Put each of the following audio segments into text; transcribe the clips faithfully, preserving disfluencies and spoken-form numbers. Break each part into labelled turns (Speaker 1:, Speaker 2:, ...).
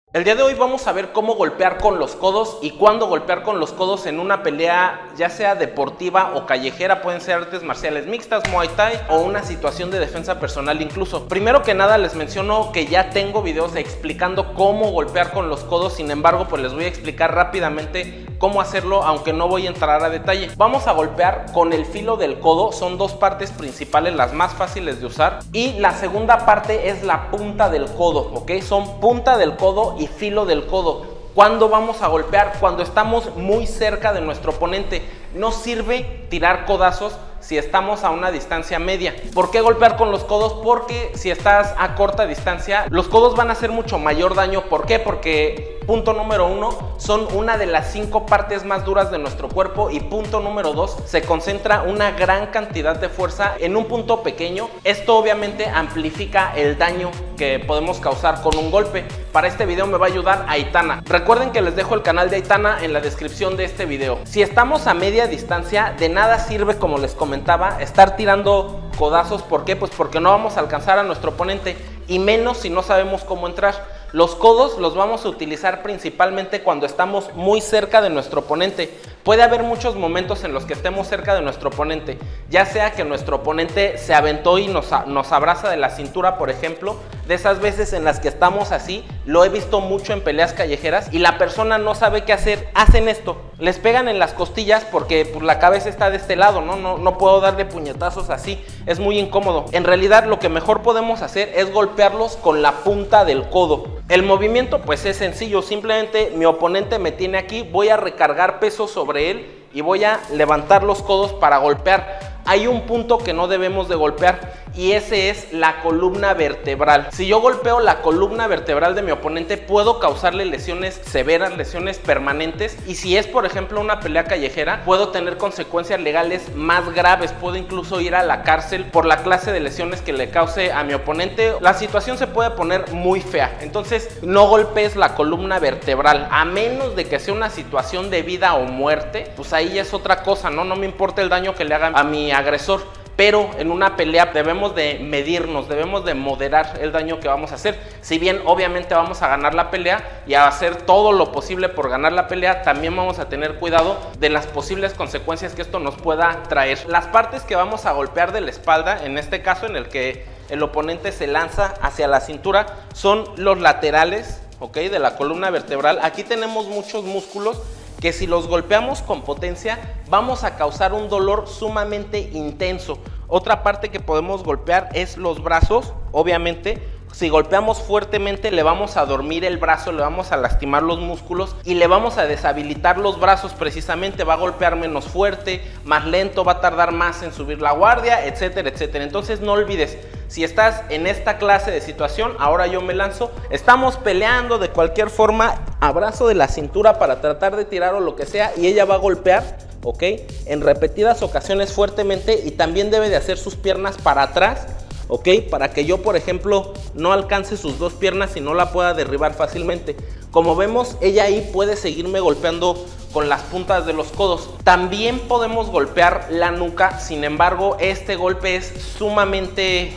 Speaker 1: El día de hoy vamos a ver cómo golpear con los codos y cuándo golpear con los codos en una pelea, ya sea deportiva o callejera. Pueden ser artes marciales mixtas, Muay Thai o una situación de defensa personal incluso. Primero que nada les menciono que ya tengo videos explicando cómo golpear con los codos. Sin embargo, pues les voy a explicar rápidamente cómo hacerlo, aunque no voy a entrar a detalle. Vamos a golpear con el filo del codo. Son dos partes principales, las más fáciles de usar, y la segunda parte es la punta del codo, ¿ok? Son punta del codo y filo del codo. ¿Cuándo vamos a golpear? Cuando estamos muy cerca de nuestro oponente. No sirve tirar codazos si estamos a una distancia media. ¿Por qué golpear con los codos? Porque si estás a corta distancia, los codos van a hacer mucho mayor daño. ¿Por qué? Porque punto número uno, son una de las cinco partes más duras de nuestro cuerpo, y punto número dos, se concentra una gran cantidad de fuerza en un punto pequeño. Esto obviamente amplifica el daño que podemos causar con un golpe. Para este video me va a ayudar Aitana. Recuerden que les dejo el canal de Aitana en la descripción de este video. Si estamos a media distancia, de nada sirve, como les comentaba, estar tirando codazos. ¿Por qué? Pues porque no vamos a alcanzar a nuestro oponente, y menos si no sabemos cómo entrar. Los codos los vamos a utilizar principalmente cuando estamos muy cerca de nuestro oponente. Puede haber muchos momentos en los que estemos cerca de nuestro oponente, ya sea que nuestro oponente se aventó y nos, nos abraza de la cintura, por ejemplo. De esas veces en las que estamos así, lo he visto mucho en peleas callejeras, y la persona no sabe qué hacer. Hacen esto, les pegan en las costillas porque pues, la cabeza está de este lado, ¿no? No, no puedo darle puñetazos así, es muy incómodo. En realidad lo que mejor podemos hacer es golpearlos con la punta del codo. El movimiento pues es sencillo, simplemente mi oponente me tiene aquí, voy a recargar peso sobre él y voy a levantar los codos para golpear. Hay un punto que no debemos de golpear, y ese es la columna vertebral. Si yo golpeo la columna vertebral de mi oponente, puedo causarle lesiones severas, lesiones permanentes, y si es por ejemplo una pelea callejera, puedo tener consecuencias legales más graves. Puedo incluso ir a la cárcel por la clase de lesiones que le cause a mi oponente. La situación se puede poner muy fea. Entonces no golpees la columna vertebral, a menos de que sea una situación de vida o muerte. Pues ahí ya es otra cosa, ¿no? No me importa el daño que le haga a mi agresor, pero en una pelea debemos de medirnos, debemos de moderar el daño que vamos a hacer. Si bien obviamente vamos a ganar la pelea y a hacer todo lo posible por ganar la pelea, también vamos a tener cuidado de las posibles consecuencias que esto nos pueda traer. Las partes que vamos a golpear de la espalda, en este caso en el que el oponente se lanza hacia la cintura, son los laterales, ¿ok?, de la columna vertebral. Aquí tenemos muchos músculos que si los golpeamos con potencia vamos a causar un dolor sumamente intenso. Otra parte que podemos golpear es los brazos. Obviamente si golpeamos fuertemente le vamos a dormir el brazo, le vamos a lastimar los músculos y le vamos a deshabilitar los brazos. Precisamente va a golpear menos fuerte, más lento, va a tardar más en subir la guardia, etcétera, etcétera. Entonces no olvides, si estás en esta clase de situación, ahora yo me lanzo, estamos peleando de cualquier forma, abrazo de la cintura para tratar de tirar o lo que sea, y ella va a golpear, ¿ok?, en repetidas ocasiones fuertemente, y también debe de hacer sus piernas para atrás, ¿ok?, para que yo, por ejemplo, no alcance sus dos piernas y no la pueda derribar fácilmente. Como vemos, ella ahí puede seguirme golpeando con las puntas de los codos. También podemos golpear la nuca. Sin embargo, este golpe es sumamente...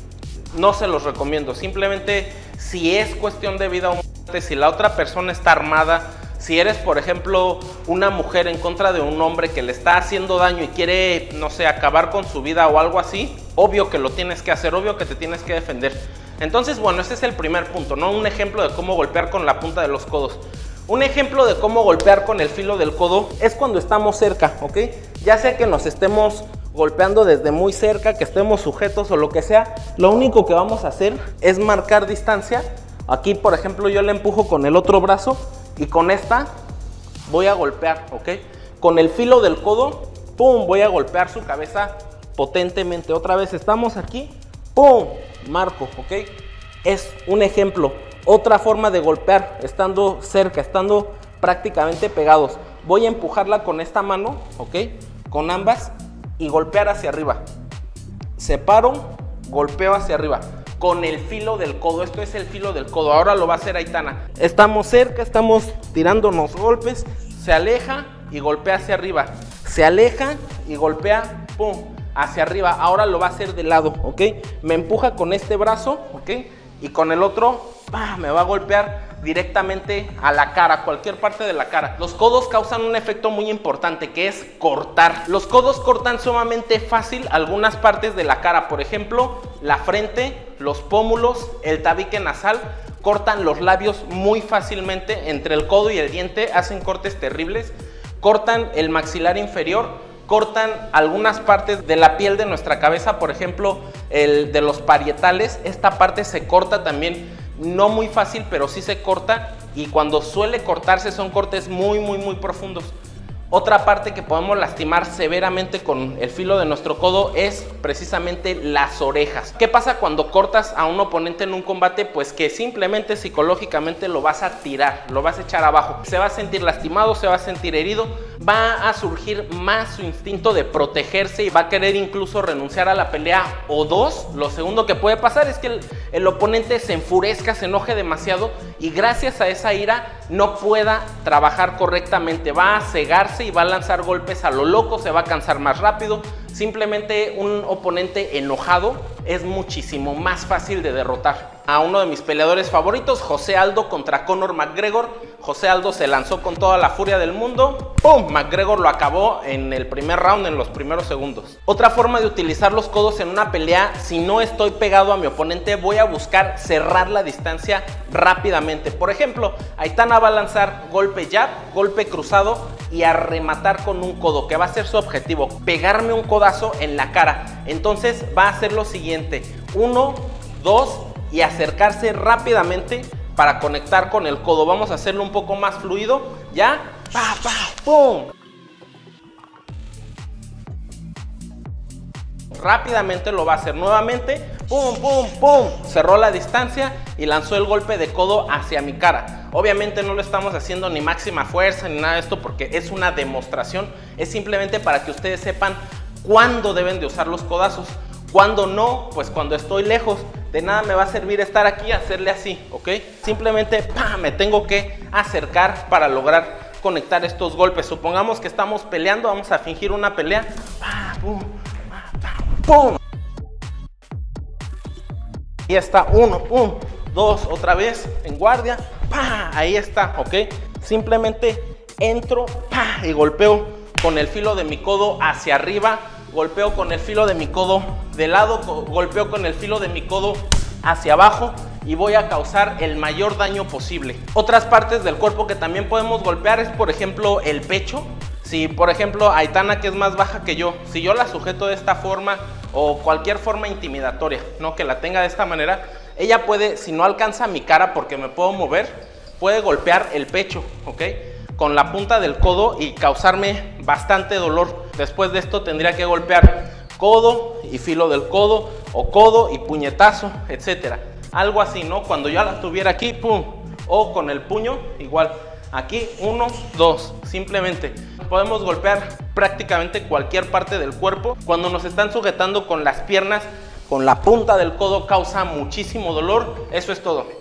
Speaker 1: no se los recomiendo. Simplemente si es cuestión de vida o muerte, si la otra persona está armada, si eres por ejemplo una mujer en contra de un hombre que le está haciendo daño y quiere, no sé, acabar con su vida o algo así, obvio que lo tienes que hacer, obvio que te tienes que defender. Entonces, bueno, ese es el primer punto, ¿no? Un ejemplo de cómo golpear con la punta de los codos. Un ejemplo de cómo golpear con el filo del codo es cuando estamos cerca, ¿ok? Ya sea que nos estemos golpeando desde muy cerca, que estemos sujetos o lo que sea, lo único que vamos a hacer es marcar distancia. Aquí, por ejemplo, yo le empujo con el otro brazo y con esta voy a golpear, ¿ok? Con el filo del codo, ¡pum!, voy a golpear su cabeza potentemente. Otra vez estamos aquí, ¡pum!, marco, ¿ok? Es un ejemplo. Otra forma de golpear, estando cerca, estando prácticamente pegados. Voy a empujarla con esta mano, ¿ok?, con ambas, y golpear hacia arriba. Separo, golpeo hacia arriba con el filo del codo. Esto es el filo del codo. Ahora lo va a hacer Aitana. Estamos cerca, estamos tirándonos golpes. Se aleja y golpea hacia arriba. Se aleja y golpea, pum, hacia arriba. Ahora lo va a hacer de lado, ¿ok? Me empuja con este brazo, ¿ok? Y con el otro, ¡pah!, me va a golpear directamente a la cara, cualquier parte de la cara. Los codos causan un efecto muy importante, que es cortar. Los codos cortan sumamente fácil algunas partes de la cara, por ejemplo, la frente, los pómulos, el tabique nasal. Cortan los labios muy fácilmente, entre el codo y el diente hacen cortes terribles. Cortan el maxilar inferior, cortan algunas partes de la piel de nuestra cabeza, por ejemplo, el de los parietales. Esta parte se corta también, no muy fácil, pero sí se corta, y cuando suele cortarse son cortes muy, muy, muy profundos. Otra parte que podemos lastimar severamente con el filo de nuestro codo es precisamente las orejas. ¿Qué pasa cuando cortas a un oponente en un combate? Pues que simplemente psicológicamente lo vas a tirar, lo vas a echar abajo. Se va a sentir lastimado, se va a sentir herido, va a surgir más su instinto de protegerse y va a querer incluso renunciar a la pelea. O dos, lo segundo que puede pasar es que el, el oponente se enfurezca, se enoje demasiado y gracias a esa ira no pueda trabajar correctamente. Va a cegarse y va a lanzar golpes a lo loco, se va a cansar más rápido. Simplemente un oponente enojado es muchísimo más fácil de derrotar. A uno de mis peleadores favoritos, José Aldo contra Conor McGregor. José Aldo se lanzó con toda la furia del mundo. ¡Pum! McGregor lo acabó en el primer round, en los primeros segundos. Otra forma de utilizar los codos en una pelea: si no estoy pegado a mi oponente, voy a buscar cerrar la distancia rápidamente. Por ejemplo, Aitana va a lanzar golpe jab, golpe cruzado y a rematar con un codo, que va a ser su objetivo, pegarme un codazo en la cara. Entonces va a hacer lo siguiente: uno, dos, y acercarse rápidamente para conectar con el codo. Vamos a hacerlo un poco más fluido. Ya, pa, pa, pum. Rápidamente lo va a hacer nuevamente. Pum, pum, pum. Cerró la distancia y lanzó el golpe de codo hacia mi cara. Obviamente no lo estamos haciendo ni máxima fuerza ni nada de esto, porque es una demostración. Es simplemente para que ustedes sepan cuándo deben de usar los codazos. Cuando no, pues cuando estoy lejos. De nada me va a servir estar aquí y hacerle así, ¿ok? Simplemente ¡pam!, me tengo que acercar para lograr conectar estos golpes. Supongamos que estamos peleando, vamos a fingir una pelea. ¡Pam! ¡Pum! ¡Pum! Ahí está, uno, pum, dos, otra vez en guardia. ¡Pam! Ahí está, ¿ok? Simplemente entro, ¡pam!, y golpeo con el filo de mi codo hacia arriba. Golpeo con el filo de mi codo de lado, golpeo con el filo de mi codo hacia abajo y voy a causar el mayor daño posible. Otras partes del cuerpo que también podemos golpear es, por ejemplo, el pecho. Si, por ejemplo, Aitana, que es más baja que yo, si yo la sujeto de esta forma o cualquier forma intimidatoria, ¿no?, que la tenga de esta manera, ella puede, si no alcanza mi cara porque me puedo mover, puede golpear el pecho, ¿ok?, con la punta del codo y causarme bastante dolor. Después de esto tendría que golpear codo y filo del codo, o codo y puñetazo, etcétera. Algo así, ¿no? Cuando ya la tuviera aquí, pum, o con el puño, igual. Aquí, uno, dos, simplemente. Podemos golpear prácticamente cualquier parte del cuerpo. Cuando nos están sujetando con las piernas, con la punta del codo, causa muchísimo dolor. Eso es todo.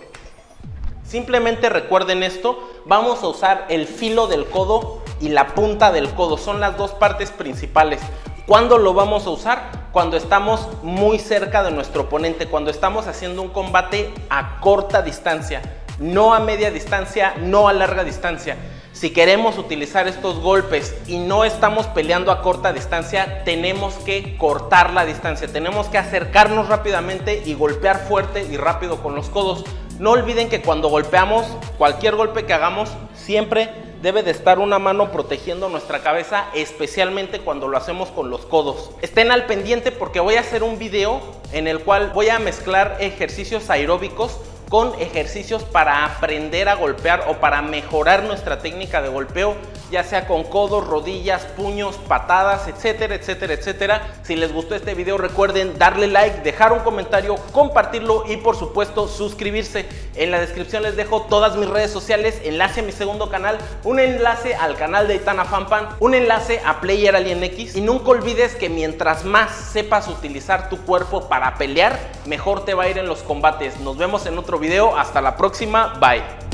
Speaker 1: Simplemente recuerden esto, vamos a usar el filo del codo y la punta del codo, son las dos partes principales. ¿Cuándo lo vamos a usar? Cuando estamos muy cerca de nuestro oponente, cuando estamos haciendo un combate a corta distancia, no a media distancia, no a larga distancia. Si queremos utilizar estos golpes y no estamos peleando a corta distancia, tenemos que cortar la distancia, tenemos que acercarnos rápidamente y golpear fuerte y rápido con los codos. No olviden que cuando golpeamos, cualquier golpe que hagamos, siempre debe de estar una mano protegiendo nuestra cabeza, especialmente cuando lo hacemos con los codos. Estén al pendiente porque voy a hacer un video en el cual voy a mezclar ejercicios aeróbicos con ejercicios para aprender a golpear o para mejorar nuestra técnica de golpeo, ya sea con codos, rodillas, puños, patadas, etcétera, etcétera, etcétera. Si les gustó este video, recuerden darle like, dejar un comentario, compartirlo y por supuesto suscribirse. En la descripción les dejo todas mis redes sociales, enlace a mi segundo canal, un enlace al canal de Aitana Fampan, un enlace a Player Alien X, y nunca olvides que mientras más sepas utilizar tu cuerpo para pelear, mejor te va a ir en los combates. Nos vemos en otro video, hasta la próxima, bye.